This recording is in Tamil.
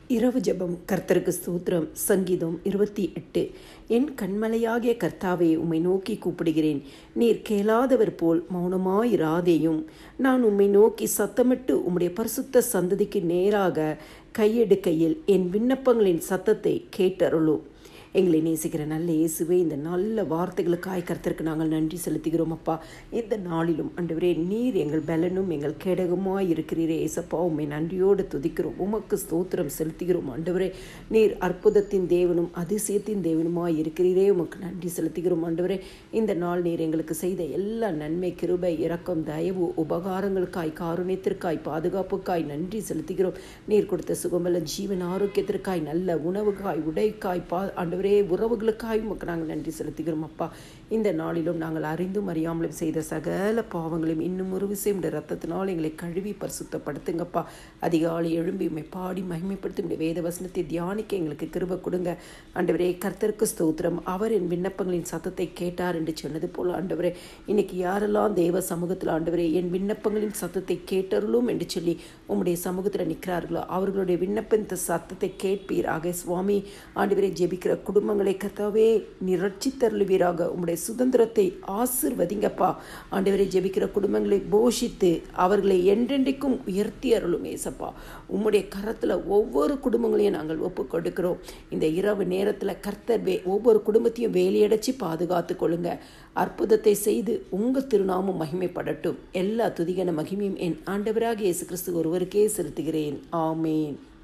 இரவு ஜெபம். கர்த்தருக்கு ஸ்தோத்திரம். சங்கீதம் 28. என் கண்மலையாகிய கர்த்தாவே, உம்மை நோக்கி கூப்பிடுகிறேன். நீர் கேளாதவர் போல் மௌனமாயிராதேயும். நான் உம்மை நோக்கி சத்தமிட்டு உம்முடைய பரிசுத்த சந்ததிக்கு நேராக கையெடுக்கையில் என் விண்ணப்பங்களின் சத்தத்தை கேட்டருளும். எங்களை நேசிக்கிற நல்ல இயேசுவே, இந்த நல்ல வார்த்தைகளுக்காய் கர்த்தருக்கு நாங்கள் நன்றி செலுத்துகிறோம் அப்பா. இந்த நாளிலும் ஆண்டவரே, நீர் எங்கள் பலனும் எங்கள் கேடகமாய் இருக்கிறீரே ஏசப்பா. உம்மை நன்றியோடு துதிக்கிறோம். உமக்கு ஸ்தோத்திரம் செலுத்துகிறோம் ஆண்டவரே. நீர் அற்புதத்தின் தேவனும் அதிசயத்தின் தேவனுமாய் இருக்கிறீரே. உமக்கு நன்றி செலுத்துகிறோம் ஆண்டவரே. இந்த நாள் நீர் எங்களுக்கு செய்த எல்லா நன்மை, கிருபை, இரக்கம், தயவு, உபகாரங்களுக்காய், காருண்யத்திற்காய், பாதுகாப்புக்காய் நன்றி செலுத்துகிறோம். நீர் கொடுத்த சுகமல்ல ஜீவன் ஆரோக்கியத்திற்காய், நல்ல உணவுக்காய், உடைக்காய், ஆண்டவரே உறவுகளுக்காக உமக்கு நாங்கள் நன்றி செலுத்துகிறோம் அப்பா. இந்த நாளிலும் நாங்கள் அறிந்தும் அறியாமலும் செய்த சகல பாவங்களையும் இன்னும் ஒரு விஷயம் ரத்தத்தினால் எங்களை கழுவி பரிசுத்தப்படுத்துங்கப்பா. அதிகாலை எழும்பி உம்மை பாடி மகிமைப்படுத்தும் வேத வசனத்தை தியானிக்க எங்களுக்கு கிருபை கொடுங்க ஆண்டவரே. கர்த்தருக்கு ஸ்தோத்திரம். அவர் என் விண்ணப்பங்களின் சத்தத்தை கேட்டார் என்று சொன்னது போல் ஆண்டவரே, இன்னைக்கு யாரெல்லாம் தேவ சமூகத்தில் ஆண்டவரே என் விண்ணப்பங்களின் சத்தத்தை கேட்டருளும் என்று சொல்லி உம்முடைய சமூகத்தில் நிற்கிறார்களோ அவர்களுடைய விண்ணப்ப சத்தத்தை கேட்பீராக சுவாமி. ஆண்டவரே, ஜெபிக்கிற குடும்பங்களை கர்த்தாவே நீர் ரட்சித்தருளுவீராக. உம்முடைய சுதந்திரத்தை ஆசீர்வதிங்கப்பா ஆண்டவரே. ஜெபிக்கிற குடும்பங்களை போஷித்து அவர்களை என்றென்றைக்கும் உயர்த்தி அருளும் ஏசப்பா. உம்முடைய கரத்தில் ஒவ்வொரு குடும்பங்களையும் நாங்கள் ஒப்பு கொடுக்கிறோம். இந்த இரவு நேரத்தில் கர்த்தர் ஒவ்வொரு குடும்பத்தையும் வேலையடைச்சி பாதுகாத்து கொள்ளுங்க. அற்புதத்தை செய்து உங்கள் திருநாமம் மகிமைப்படட்டும். எல்லா துதிகன மகிமையும் என் ஆண்டவராக இயேசு கிறிஸ்து ஒருவருக்கே செலுத்துகிறேன். ஆமேன்.